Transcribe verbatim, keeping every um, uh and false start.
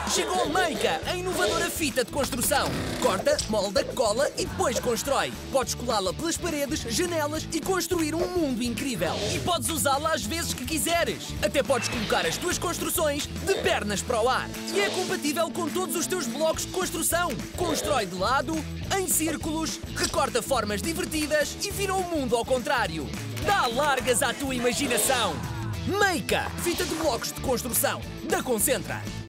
Chegou a Meika, a inovadora fita de construção. Corta, molda, cola e depois constrói. Podes colá-la pelas paredes, janelas e construir um mundo incrível. E podes usá-la às vezes que quiseres. Até podes colocar as tuas construções de pernas para o ar. E é compatível com todos os teus blocos de construção. Constrói de lado, em círculos, recorta formas divertidas e vira o mundo ao contrário. Dá largas à tua imaginação. Meika, fita de blocos de construção da Concentra.